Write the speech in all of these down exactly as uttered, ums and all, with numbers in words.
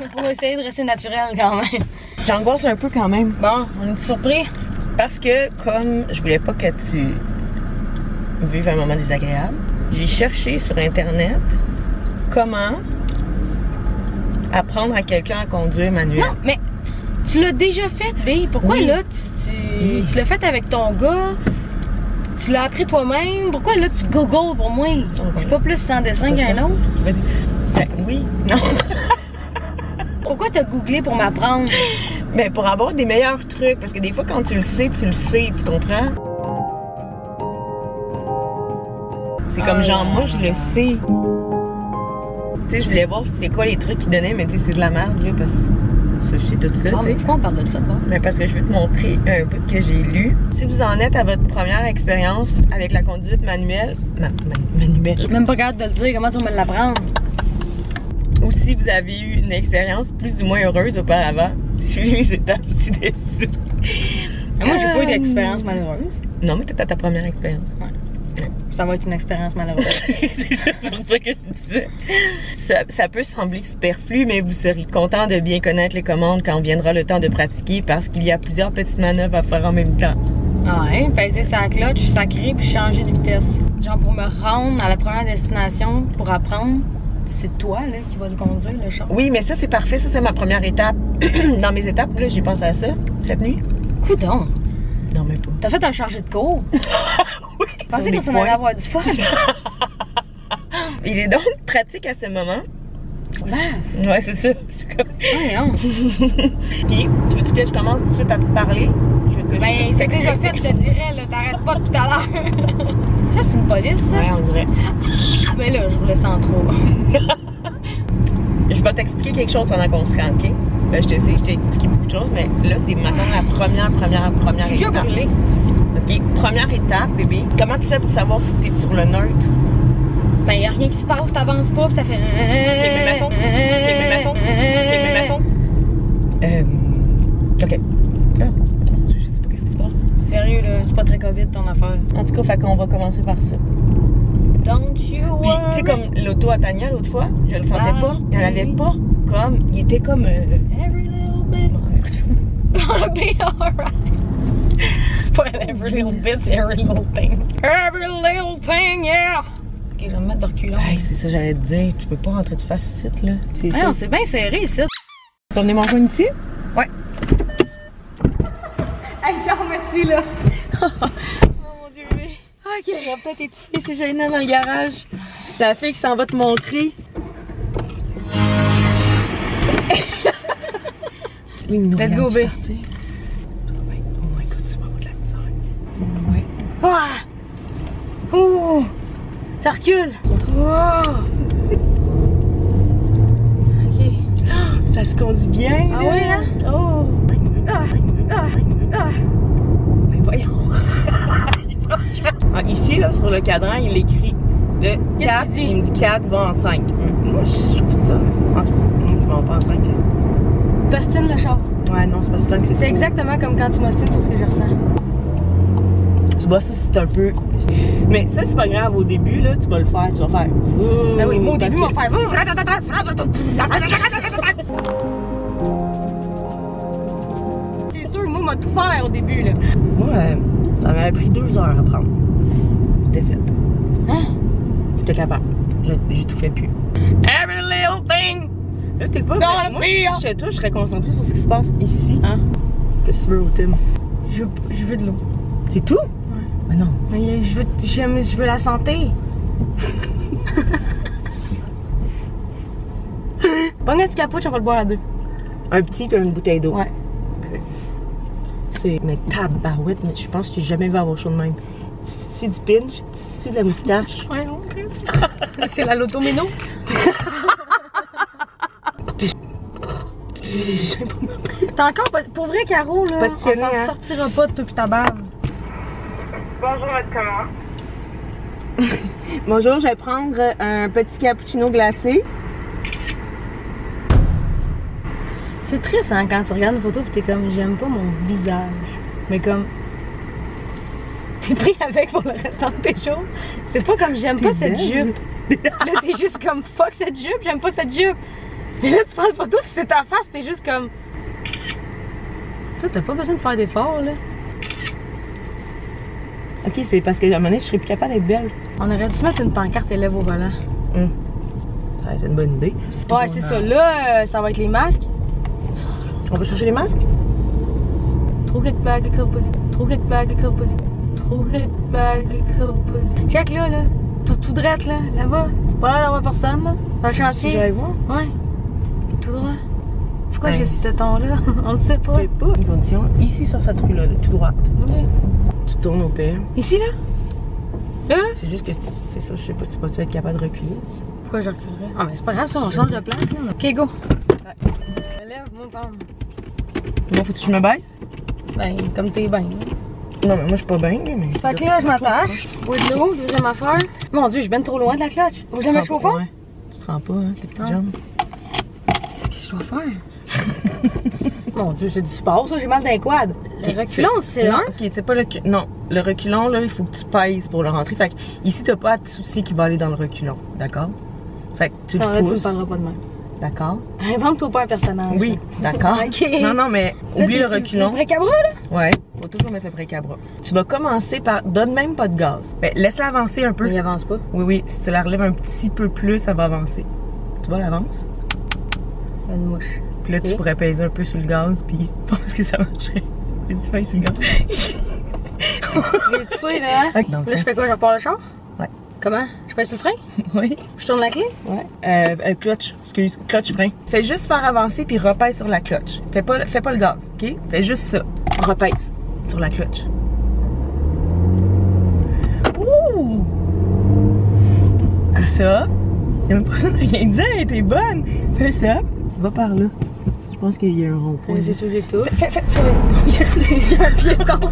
Pour essayer de rester naturel quand même. J'angoisse un peu quand même. Bon, on est surpris? Parce que, comme je voulais pas que tu vives un moment désagréable, j'ai cherché sur Internet comment apprendre à quelqu'un à conduire manuel. Non, mais tu l'as déjà fait, B. Pourquoi Oui. là, tu, tu, Oui. tu l'as fait avec ton gars? Tu l'as appris toi-même? Pourquoi là, tu googles pour moi? Je suis pas plus sans dessin qu'un autre. Vas-y. Ben, oui, non. Pourquoi t'as googlé pour m'apprendre? Mais pour avoir des meilleurs trucs, parce que des fois, quand tu le sais, tu le sais, tu comprends? C'est comme Ah, genre, ouais. moi, je le sais. Tu sais, je voulais voir c'est quoi les trucs qu'ils donnaient, mais tu sais, c'est de la merde, là, parce que ça, je sais tout ça, Bon, tu mais sais. pourquoi on parle de ça, bon? Mais parce que je veux te montrer un bout que j'ai lu. Si vous en êtes à votre première expérience avec la conduite manuelle, ma- ma- manuelle, Même pas capable de le dire, comment tu vas me l'apprendre? ou si vous avez eu une expérience plus ou moins heureuse auparavant, suivez les étapes ci-dessus. Moi, j'ai pas eu Euh, d'expérience malheureuse. Non, mais t'étais à ta première expérience. Ça va être une expérience malheureuse. C'est ça, c'est pour ça que je disais. Ça, ça peut sembler superflu, mais vous serez content de bien connaître les commandes quand viendra le temps de pratiquer parce qu'il y a plusieurs petites manœuvres à faire en même temps. Ouais, peser sa clutch, sacrer puis changer de vitesse. Genre pour me rendre à la première destination pour apprendre, c'est toi là qui va le conduire, le char. Oui, mais ça c'est parfait, ça c'est ma première étape. Dans mes étapes, là, j'ai pensé à ça cette nuit. Coudon! Non, mais pas. T'as fait un chargé de cours? Oui. Je pensais qu'on s'en allait avoir du fun. Il est donc pratique à ce moment. Ben, Ouais, c'est ça. C'est comme... voyons. Puis, tu veux-tu que je commence tout de suite à te parler? Je vais te Ben, c'est déjà fait, je te dirais, là. T'arrêtes pas depuis tout à l'heure. Ça, c'est une police, ça? Ouais, on dirait. Ah, ben là, je roulais sans trop. Je vais t'expliquer quelque chose pendant qu'on se rend, OK? Ben, je te sais, je t'ai expliqué beaucoup de choses, mais là, c'est maintenant la première, première, Je première suis déjà étape. brûlée. OK? Première étape, bébé. Comment tu fais pour savoir si t'es sur le neutre? Ben, y a rien qui se passe, t'avances pas, pis ça fait. OK, mais mettons. OK, mais mettons. OK, mais mettons. Euh. OK. Ah, mon Dieu, je sais pas qu'est-ce qui se passe. Sérieux, là, c'est pas très COVID ton affaire. En tout cas, fait qu'on va commencer par ça. Don't you Puis, worry. tu sais, comme l'auto à Tania l'autre fois, je le sentais pas. Elle avait pas comme. Il était comme. Euh... Every little bit gonna be alright. C'est pas every little bit, c'est every little thing. Every little thing, yeah! Ok, je vais me mettre de reculons. Hey, c'est ça, j'allais te dire. Tu peux pas rentrer de face ici, là. C'est Ah ça. non, c'est bien serré ici. Tu vas venir m'en rejoindre ici? Ouais. Hey, genre, merci là. Oh mon Dieu, oui. Ok. On va peut-être étouffer, c'est gênant dans le garage. La fille qui s'en va te montrer. Let's go, B. Oh my god, tu vas avoir de la misère. Ouais. Ah! Ouh! Ça recule! Wow! Ok. Ça se conduit bien. Ah là. ouais, hein? Oh! Ah! Ah! Ah! Mais voyons. Franchement. Ah, ici, là, sur le cadran, il écrit le Qu'est-ce quatre. qu'il dit? Il me dit quatre va en cinq. Moi, je trouve ça. En tout cas, je m'en pas en cinq. T'ostines le char. Ouais, non, c'est pas cinq, c'est C'est ça. exactement comme quand tu m'ostines sur ce que je ressens. Tu vois, ça, c'est un peu. Mais ça, c'est pas grave. Au début, là, tu vas le faire. Tu vas faire. Ben oui, moi au Parce début, on que- va faire. C'est sûr, moi, on m'a tout faire au début, là. Moi, euh, ça m'avait pris deux heures à prendre. J'étais faite. Hein? J'étais capable. Je- J'ai tout fait plus. Every little thing! Là, t'es pas. Dans Moi, le si pire. j'étais toi, je serais concentrée sur ce qui se passe ici. Hein? Qu'est-ce que tu veux au Tim? Je veux, je veux de l'eau. C'est tout? Ouais. Mais non. Mais je veux, j'aime, je veux la santé. Bonne petit capuche, on va le boire à deux. Un petit puis une bouteille d'eau. Ouais. Ok. C'est. Mais tabarouette, mais je pense que j'ai jamais vu avoir chaud de même. Tissu du pinch, tissu de la moustache. Ouais, ok. C'est la Lotomino. T'as encore pas. Pour vrai, Caro, là, Pas on stylé, s'en hein? sortira pas de toi pis ta bave. Bonjour, votre commande. Bonjour, je vais prendre un petit cappuccino glacé. C'est triste, hein, quand tu regardes une photo pis t'es comme, j'aime pas mon visage. Mais comme. T'es pris avec pour le restant de tes jours. C'est pas comme, j'aime pas cette belle. jupe. Là, t'es juste comme, fuck cette jupe, j'aime pas cette jupe. Mais là, tu prends une photo, puis c'est ta face, t'es juste comme. Ça, t'as pas besoin de faire d'efforts, là. Ok, c'est parce qu'à un moment donné, je serais plus capable d'être belle. On aurait dû se mettre une pancarte élève au volant. Hum. Ça va être une bonne idée. Ouais, c'est ça. Là, euh, ça va être les masques. On va chercher les masques? Trop quelque blague, quelque blague. Trop quelque blague, quelque blague. Trop quelque blague, quelque blague. Check là, là. Tout, tout droit, là. Là-bas. Pas là, là-bas, personne, là. C'est un chantier. Si j'allais voir? Ouais. Tout droit. Pourquoi Ouais. j'ai ce ton-là? On le sait pas. C'est pas une condition. Ici, sur cette rue-là, tout droit. Ouais. Tu tournes au père. Ici, là? Là, là? C'est juste que c'est ça, je sais pas si vas-tu être capable de reculer. Pourquoi je reculerais? Ah, mais c'est pas grave, ça, on change de place, là. Ok, go. Lève-moi, pam. Bon, faut que je me baisse? Ben, comme t'es ben. Non, mais moi, je suis pas bien, mais. Fait que là, je m'attache. Au de l'eau, deuxième affaire. Mon Dieu, je suis ben trop loin de la clutch. Faut que je la mette jusqu'au fond? Ouais. Tu te rends pas, hein, tes petites Ah. jambes. Qu'est-ce que je dois faire? Mon Dieu, c'est du sport, ça. J'ai mal dans les quads. Le reculon, c'est Non, un. ok, c'est pas le. Non, le reculon, là, il faut que tu pèses pour le rentrer. Fait que ici, t'as pas de soutien qui va aller dans le reculon. D'accord? Fait que tu le Non, là, tu me pousses. parleras pas de même. D'accord? Invente-toi pas un personnage. Oui, d'accord. Ok. Non, non, mais Là, oublie t'es le sur reculon. Le bric-à-bras, là? Ouais, faut toujours mettre le bric à bras. Tu vas commencer par. Donne même pas de gaz. Ben, laisse-la avancer un peu. Mais il avance pas. Oui, oui, si tu la relèves un petit peu plus, ça va avancer. Tu vois, l'avance? Il y a une mouche. Puis là, tu Ok. pourrais pourrais peser un peu sur le gaz, puis je pense que ça marcherait. Vas-y, pèse sur le gaz. J'ai étouffé, là. Ok, donc, Là, je fais quoi? Je repars le char? Ouais. Comment? Je pèse sur le frein? Oui, Je tourne la clé? ouais. Euh, euh, clutch, excuse, clutch frein. Fais juste faire avancer, puis repèse sur la clutch. Fais pas, fais pas le gaz, ok? Fais juste ça. Repèse sur la clutch. Ouh! Comme ça. Y'a même pas besoin de rien dire, t'es bonne. Fais ça. Va par là. Je pense qu'il y a un rond-point. Oui, c'est sûr, j'ai tout. Fais, fais, fais. Il y a un piéton.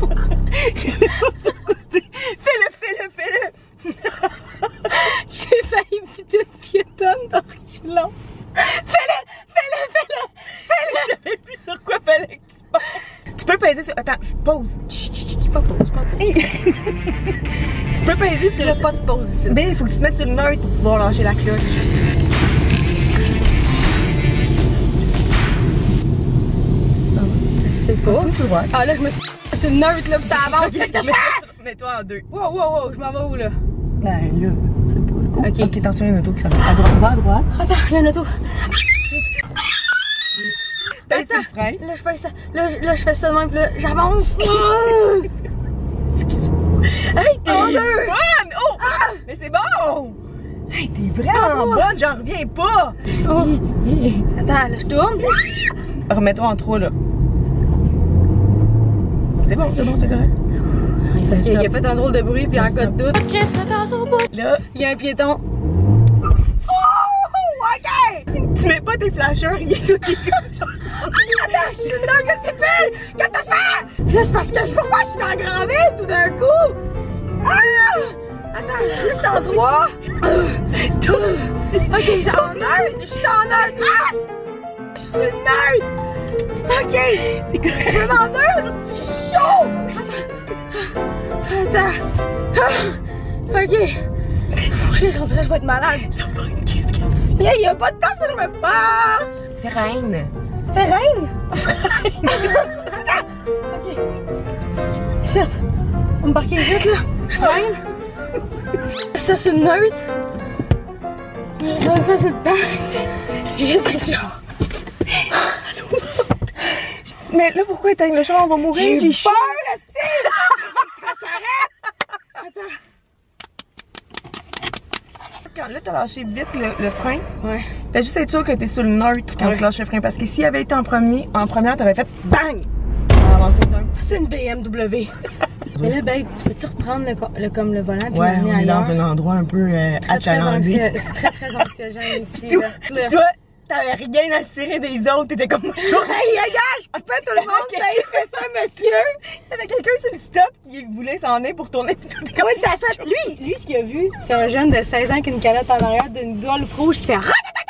Fais-le, fais-le, fais-le. J'ai failli éviter une piétonne de reculons. Fais-le! Fais-le! Fais-le! Fais-le! J'avais plus sur quoi fallait que tu passes. Tu peux peser sur. Attends, pause. Chut, chut, chut, pas pause, pas pause. Tu peux peser Il sur. n'y a pas de pause ici. Mais il faut que tu te mettes sur le neutre pour pouvoir lâcher la clutch. Je sais pas. Continue tout droit. Ah là, je me suis sur le neutre là, pis ça avance. Qu'est-ce que je fais? Mets-toi en deux. Wow, wow, wow, je m'en vais où là? Ben là, c'est pas là. Oh, Ok. ok, attention, il y a une auto qui s'en va. À droite, va à droite. Attends, il y a une auto. Pèse sur le frein. Là, je fais ça. Là, je- là, je fais ça de même, pis là, j'avance. Excuse-moi. Hey, t'es En bonne! deux. Oh! Mais c'est bon! Hey, t'es vraiment En trois. bonne, j'en reviens pas! Oh. Hi, hi. Attends, là, je tourne. Remets-toi en trois, là. C'est bon, c'est bon, c'est correct. Parce qu'il a fait un drôle de bruit, puis en cas de doute. Chris, le gaz au bout. Là, Il y a un piéton. oh, ok! Tu mets pas tes flashers, rien, tout est comme Attends, je suis dedans, je sais plus! Qu'est-ce que je fais? Là, c'est parce que je vois pas, je suis dans la grand ville tout d'un coup! Ah! Attends, là, je suis en trois. Ok, je suis en neutre, je suis en neutre. Ah! Je suis sur le neutre. Ok, C'est correct. je vais en neutre. J'ai chaud. Attends. Ah! Ok. Pff, j'en dirais que je vais être malade. Il y a pas de place, mais je me barre. Freine. Fais reine! Attends! Ok. Shit! On va embarquer vite là! Je freine! Ça c'est le neutre! Je vais ça c'est le temps! J'ai le char! Mais là, pourquoi éteindre le char? On va mourir, J'ai chaud. peur, esti! Ça s'arrête! Attends! Quand là, t'as lâché vite le, le frein, Ouais. fais juste être sûr que t'es sur le neutre quand Ouais. tu lâches le frein. Parce que s'il avait été en premier, en première, t'aurais fait bang! On avancé d'un. C'est une B M W! Mais là, babe, tu peux-tu reprendre le, co- le, comme le volant puis Ouais, l'amener on est ailleurs? dans un endroit un peu euh, Très, très achalandé. anxio- C'est très, très anxiogène ici. Toi, là. Là. toi, t'avais rien à tirer des autres, t'étais comme moi. Hey, regarde, je coupais tout le monde, ça y fait ça, monsieur! T'avais quelqu'un sur le stop qui voulait s'en aller pour tourner. Puis t'étais comme Oui, ça a fait. Lui, lui, ce qu'il a vu, c'est un jeune de seize ans qui a une calotte en arrière d'une Golf rouge qui fait.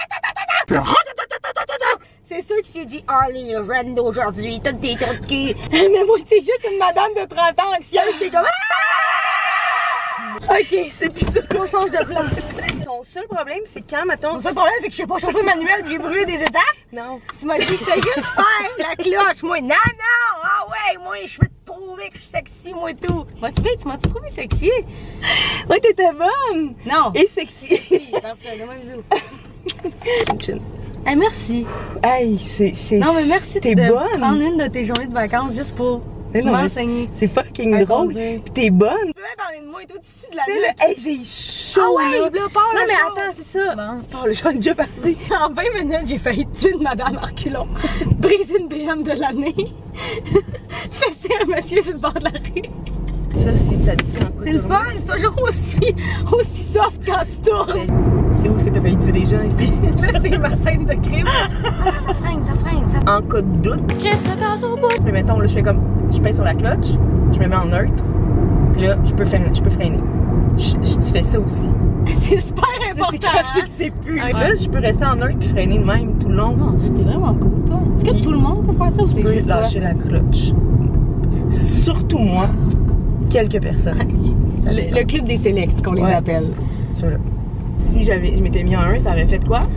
C'est sûr qu'il s'est dit Harley Rand aujourd'hui, toutes des trucs qui. Mais moi, c'est juste une madame de trente ans anxieuse qui est comme. Ah! Ok, c'est plus ça. On change de place. Ton seul problème, c'est quand, mettons... Mon seul problème, c'est que je sais pas chauffer manuel pis j'ai brûlé des étapes. Non. Tu m'as dit que c'était juste faire la cloche. Moi, non, non. Ah ouais, moi, je veux te prouver que je suis sexy, moi, tout. M'as-tu fait, tu m'as-tu trouvé sexy? Ouais, t'étais bonne. Non. Et sexy. Si, parfait, donne-moi un bisou. Chin. Hey, merci. Hey, c'est... Non, mais merci T'es de bonne. prendre une de tes journées de vacances juste pour m'enseigner. C'est fucking À drôle. conduire. Pis t'es bonne. Tu peux même parler de moi et tout dessus de la C'est nuit. le... Hey, j'ai chaud, Ah ouais, là. là, parle Non, le mais char. attends, c'est ça. Bon. Parle, le char est déjà parti. En vingt minutes, j'ai failli tuer une madame Arculon, briser une B M de l'année, fesser un monsieur sur le bord de la rue. Ça, si ça te dit en C'est le fun, c'est toujours aussi, aussi soft quand tu tournes. C'est où est-ce que t'as failli tuer des gens ici? Là, c'est ma scène de crime. Ah, ça freine, ça freine, ça En cas de doute, crisse le gaz au bout. mais mettons, là, je fais comme, je pèse sur la clutch, je me mets en neutre, puis là, je peux freiner. Je peux freiner. Je, je, tu fais ça aussi. C'est super Ça, c'est important. quand tu Hein? le sais plus. Ouais. Là, je peux rester en neutre puis freiner de même tout le long. Mon Dieu, t'es vraiment cool, toi. Est-ce que Puis, tout le monde peut faire ça ou Tu c'est peux juste toi? lâcher la clutch. Surtout moi, quelques personnes. Ça Le, dépend. le club des sélects qu'on les Ouais. appelle. Ça, là. Si j'avais, je m'étais mis en un, ça aurait fait quoi?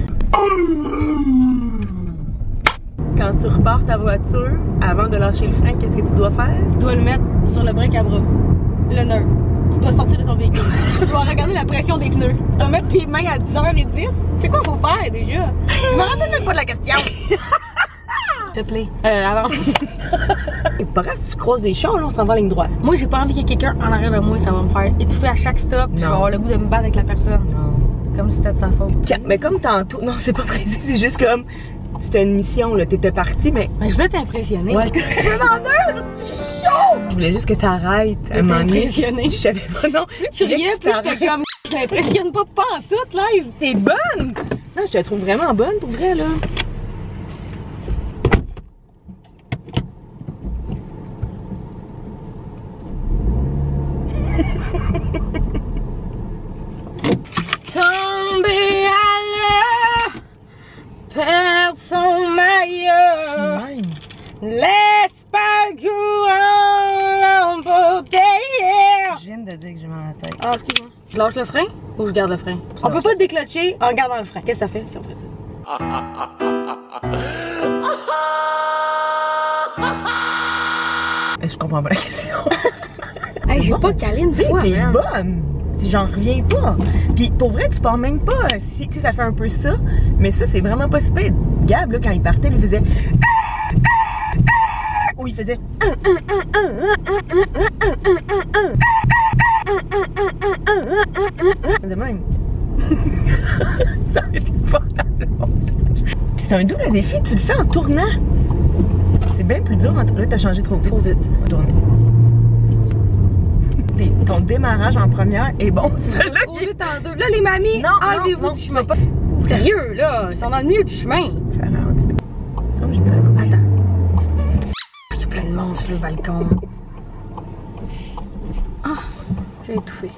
Quand tu repars ta voiture, avant de lâcher le frein, qu'est-ce que tu dois faire? Tu dois le mettre sur le break à bras. Le nœud. Tu dois sortir de ton véhicule. Tu dois regarder la pression des pneus. Tu dois mettre tes mains à dix heures dix. C'est quoi qu'il faut faire déjà? Je me rappelle même pas de la question. S'il te plaît. Euh, avance. C'est pas grave si tu croises des champs, là, on s'en va en ligne droite. Moi, j'ai pas envie qu'il y ait quelqu'un en arrière de moi, ça va me faire étouffer à chaque stop. Je vais Non. avoir le goût de me battre avec la personne. Non. Comme si c'était de sa faute. Mais comme tantôt, non, c'est pas précis, c'est juste comme, c'était une mission, là, t'étais parti, mais... Mais je voulais t'impressionner. Ouais. Je veux m'en deux! J'ai chaud! Je voulais juste que t'arrêtes. Je à un moment donné. t'impressionner. Je savais pas, non. Plus tu riais, plus j'étais comme, je l'impressionne pas, pas en tout, live. T'es bonne! Non, je te trouve vraiment bonne, pour vrai, là. Tomber à l'heure, perdre son maillot, Même. laisse pas le courant l'emporter. Je viens de dire que j'ai mal à la tête. Ah, excuse-moi. Je lâche le frein ou je garde le frein? Ça On peut lâche. pas déclencher en gardant le frein. Qu'est-ce que ça fait si on fait ça? Je comprends pas la question. Hey, j'ai pas calé une fois, T'es man. bonne! J'en reviens pas. Puis pour vrai, tu pars même pas. Si, tu sais, ça fait un peu ça, mais ça, c'est vraiment pas si pire. Gab, là, quand il partait, il faisait. Ou il faisait. De même. Ça a été pas dans le montage. C'est un double défi, tu le fais en tournant. C'est bien plus dur en tournant. Là, t'as changé trop vite. Trop vite. En tournée. Tes- Ton démarrage en première est bon. Celui-là Trop qui est vite en deux. Là, les mamies, Non, enlevez-vous non, non, du tu chemin. vas pas. Sérieux, là, ils sont dans le milieu du chemin. Faire ralentir. Ça, j'ai dit à gauche. Attends. Il y a plein de monde sur le balcon. Ah, j'ai étouffé.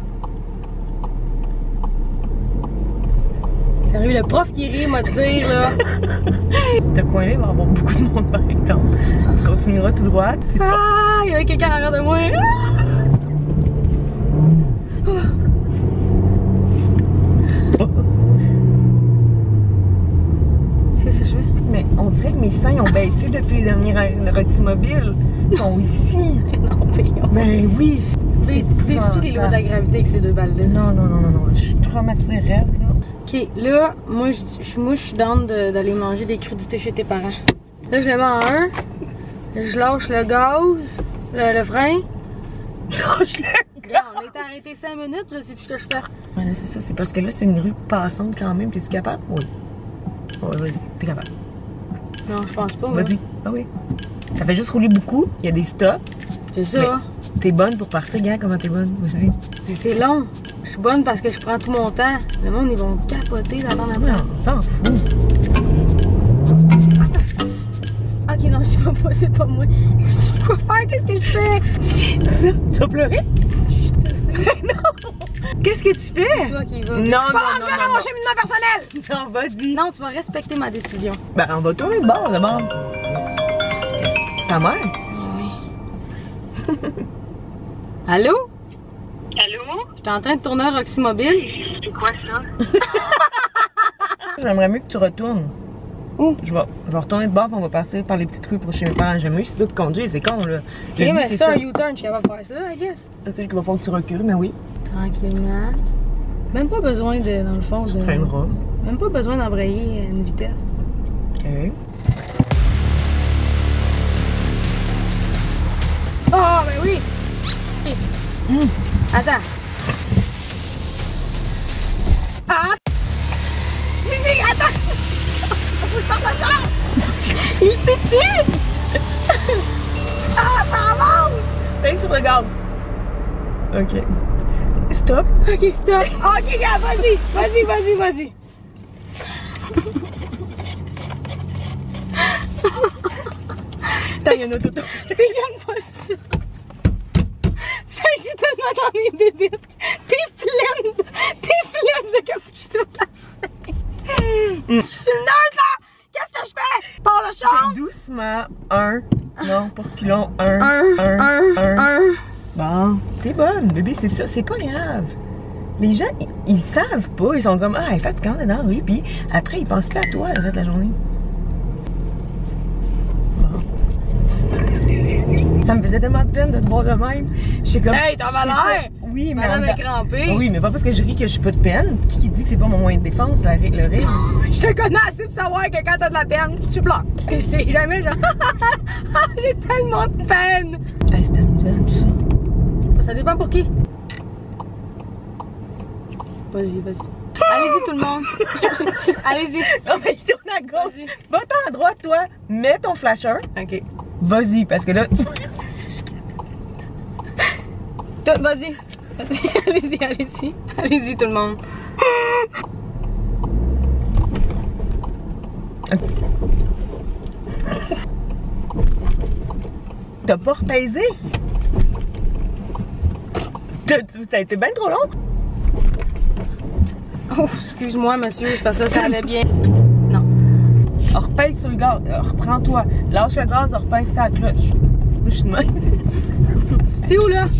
Sérieux, le prof qui rit m'a dit, là. Ce coin-là, il va y avoir beaucoup de monde, par exemple. Tu continueras tout droit. Ah, il y avait quelqu'un en arrière de moi. Ah! C'est ça que je fais? Mais on dirait que mes seins ont baissé depuis les dernières mobiles. Ils sont ici. Non, mais on Ben oui. Dé- défie les lois de la gravité avec ces deux balles-là. Non, non, non, non, non. Je suis traumatisée rêve, là. Ok, là, moi, je je- moi, je suis down de- d'aller manger des crudités chez tes parents. Là, je le mets en un. Je lâche le gaz, le, le frein. Lâche-le. Là, on est arrêté cinq minutes, je sais plus ce que je fais. Ouais, là, c'est ça. C'est parce que là, c'est une rue passante quand même. T'es-tu capable? Oui. Oui, vas-y. T'es capable. Non, je pense pas. moi. Vas-y. Ah oui. Ça fait juste rouler beaucoup. Il y a des stops. C'est ça. T'es bonne pour partir, gars. Comment t'es bonne? Vas-y. Mais c'est long. Je suis bonne parce que je prends tout mon temps. Le monde, ils vont capoter d'attendre la Ouais, place. on s'en fout. Ok, non, je sais pas, moi, c'est pas moi. Je sais pas quoi faire, qu'est-ce que je fais? Ça, tu vas pleurer? Non! Qu'est-ce que tu fais? C'est toi qui vas. Non, non, Faut non, rentrer non, dans mon non. cheminement personnel! Non, vas-y. Non, tu vas respecter ma décision. Ben, on va tourner de bord, d'abord. C'est ta mère? Allô? Allô? Je J'étais en train de tourner un Roxy Mobile. C'est quoi ça? J'aimerais mieux que tu retournes. Où? Je vais, je vais retourner de bord, puis on va partir par les petites rues pour chez mes parents. J'aime mieux si tu conduis, c'est con là. Ok, mais ça, un U-turn, je suis capable de faire ça, I guess. C'est juste qu'il va falloir que tu recules, mais oui. Tranquillement. Même pas besoin de, dans le fond, Tu de. freineras. Même pas besoin d'embrayer à une vitesse. Ok. Oh, ben oui! Mmh. Attends. Ah! Zizi, attends! Faut que je parte la chambre! Il s'est tué! Ah, ça remonte! Paye sur le gaz. Ok. Stop. Ok, stop. Ok, gars, vas-y, vas-y, vas-y, vas-y. Attends, il y a une auto. Puis j'aime pas ça. Ça agit tellement dans mes bébites. T'es pleine de... T'es pleine de cappuccino glacé. Je suis une nerd, là! Qu'est-ce que je fais? Je pars le champ. Doucement. Un. Non, pas reculons. Un. Un, un, un, un. Bon, t'es bonne, bébé, c'est ça, c'est pas grave. Les gens, ils, ils savent pas, ils sont comme, ah, elle est fatigante dans la rue, puis après, ils pensent pas à toi le reste de la journée. Bon. Ça me faisait tellement de peine de te voir de même. J'étais comme. Hey, t'as l'air! Oui, mais. Madame en- est crampée. Oui, mais pas parce que je ris que je suis pas de peine. Qui qui dit que c'est pas mon moyen de défense, la ri- le rire? Je te connais assez pour savoir que quand t'as de la peine, tu pleures. Et c'est jamais genre, j'ai tellement de peine. Ah, c'est amusant, tout ça. Ça dépend pour qui. Vas-y, vas-y. Allez-y tout le monde. Allez-y, allez-y. Non, mais il tourne à gauche. Vas-y. Va-t'en à droite, toi. Mets ton flasher. Ok. Vas-y, parce que là, tu. Tout, vas-y. Vas-y, allez-y, allez-y. Allez-y tout le monde. T'as pas repaisé? T'as- Ça a été bien trop long? Oh, excuse-moi, monsieur, c'est parce que ça allait bien. Non. Repèse sur le gaz, euh, reprends-toi. Lâche le gaz, repèse sa cloche. Je suis de même. C'est où là?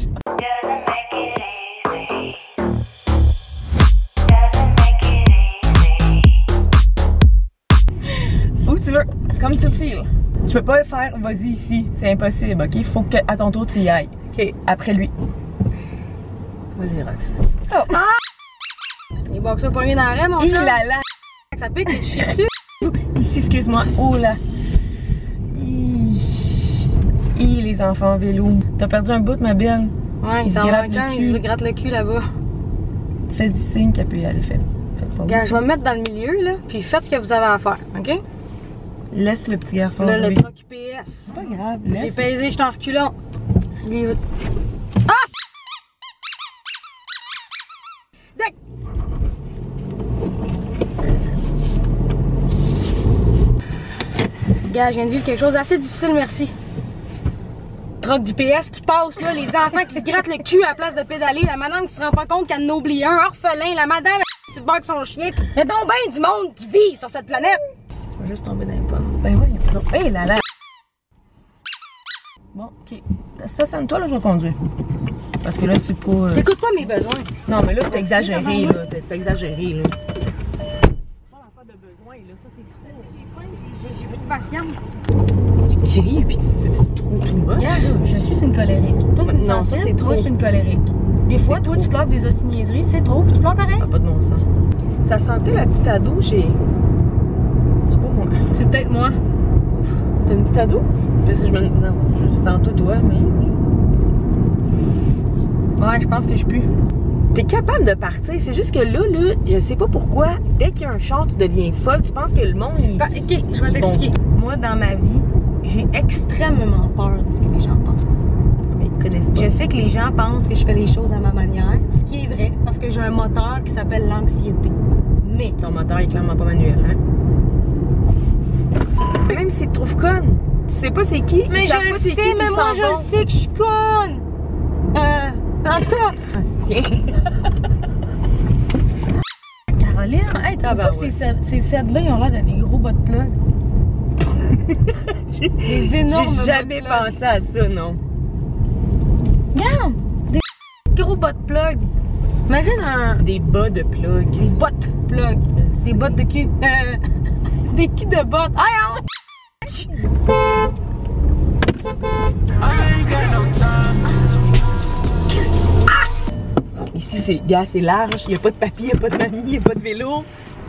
Où tu veux, comme tu le files. Tu peux pas le faire, vas-y ici, c'est impossible, ok? Faut que à ton tour tu y ailles. Ok. Après lui. Vas-y, Rox. Oh. Ah! Les boxeurs pognés dans l'arrêt, mon Il chat. là là. Ça pique et tu chies dessus. Ici, excuse-moi. Oh là. Hi. Hi, les enfants en vélo. T'as perdu un bout, ma belle. Ouais, Il il se s'en gratte manque le un, cul. il se gratte le cul là-bas. Fais-y signe qu'elle peut y aller. Fais, fais pas Regarde, je vais me mettre dans le milieu, là, puis faites ce que vous avez à faire, ok? Laisse le petit garçon Là, le rouler. truc P S. C'est pas grave, J'ai laisse. pesé, je suis en reculant. Lui, il va- Ah! Dec- Gars, je viens de vivre quelque chose d'assez difficile, merci. Truc du P S qui passe, là, les enfants qui se grattent le cul à la place de pédaler, la madame qui se rend pas compte qu'elle en a oublié un, orphelin, la madame qui se bat avec son chien. Il y a donc bien du monde qui vit sur cette planète. Je vais juste tomber dans les pommes. Ben oui, non. Hé là là. Bon, ok. Stationne-toi, là, je vais conduire. Parce que là, c'est pas. euh, T'écoutes pas mes besoins. Non, mais là, c'est exagéré, là. C'est exagéré, là. Pas de besoin, là, ça c'est trop. J'ai plus de patience. Tu cries, puis tu- c'est trop tout moche. Regarde, là, je suis une colérique. Toi, t'es une Non, ça, sensible, c'est trop. Moi, je suis une colérique. Des fois, C'est toi, trop. tu pleures des ostiniaiseries, c'est trop, puis tu pleures pareil. Ça n'a pas de bon sens. Ça sentait la petite ado chez. C'est pas moi. C'est peut-être moi. T'as une petite ado? Parce que je me. Non, je sens tout toi, mais. Ouais, je pense que je pue. T'es capable de partir. C'est juste que là, là, je sais pas pourquoi, dès qu'il y a un char, tu deviens folle. Tu penses que le monde, il. Bah, ok, je vais Bon. t'expliquer. Moi, dans ma vie, j'ai extrêmement peur de ce que les gens pensent. Mais ils connaissent pas. Je sais que les gens pensent que je fais les choses à ma manière, ce qui est vrai, parce que j'ai un moteur qui s'appelle l'anxiété. Mais, Ton moteur est clairement pas manuel, hein? Même s'ils te trouvent conne, tu sais pas c'est qui. mais ils savent je pas le c'est sais, qui, mais ils moi, s'en je vont. le sais que je suis conne. Euh, en tout cas, Ah, tiens. Caroline? hey, tu Ah, trouves ben pas que ouais. ces cèdres- ces cèdres-là, ils ont l'air de des gros bas de plug? J'ai Des énormes j'ai jamais bas de plug. pensé à ça, non. Regarde! Des gros bas de plug. Imagine un... Des bas de plug. Des bottes plug. Des bottes de cul. Euh, des culs de bottes. Ah, ah. Ici, c'est gars, c'est large. Il n'y a pas de papier, il n'y a pas de mamie, il n'y a pas de vélo.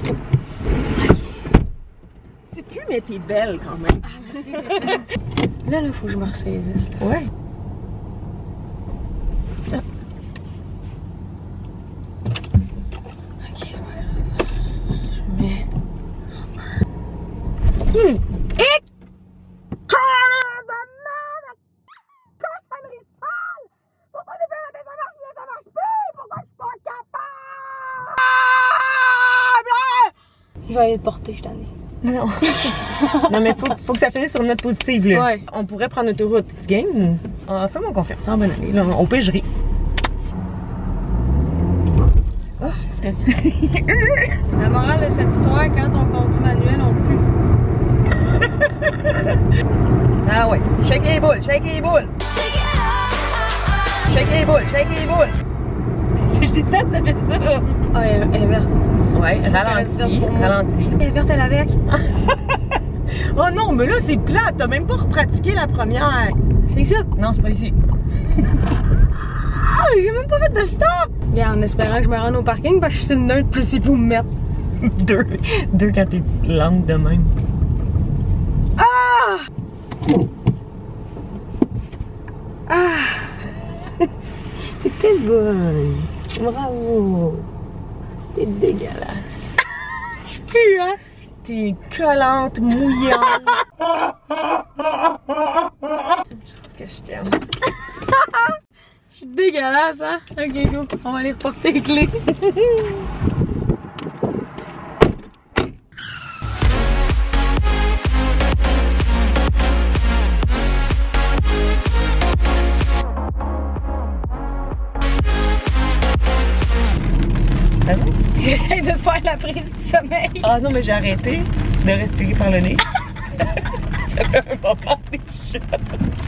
C'est plus, mais t'es belle quand même. Ah, merci. Là, là, faut que je me ressaisisse. Là. Ouais. Ah. Ok, c'est pas grave. Je mets. Hum. Et. Il va être porté, je t'en ai. Non. Non, mais faut, faut que ça finisse sur une note positive, là. Ouais. On pourrait prendre l'autoroute. Tu game ou? Ah, fais-moi confiance, en bonne année. Là, au pire, je ris. Oh, c'est La morale de cette histoire, quand on conduit manuel, on pue. Ah ouais. Shake les boules, shake les boules. Shake les boules, shake les boules. Si je dis ça, ça fait ça. Ah, elle, elle est verte. Ouais, ralentis, ralentis. Elle est verte, elle avec. Oh non, mais là, c'est plat. T'as même pas repratiqué la première. C'est ici. Non, c'est pas ici. Ah, j'ai même pas fait de stop. Bien, en espérant que je me rende au parking parce que je suis une neutre plus c'est pour me mettre. Deux. Deux quand t'es lente de même. Ah! Ah! T'es bonne. Bravo. T'es dégueulasse. Je pue, hein? T'es collante, mouillante. Je pense que je t'aime. Je suis dégueulasse, hein? Ok, go. On va aller reporter les clés. J'essaie de faire la prise du sommeil. Ah non, mais j'ai arrêté de respirer par le nez. Ça fait un moment déjà.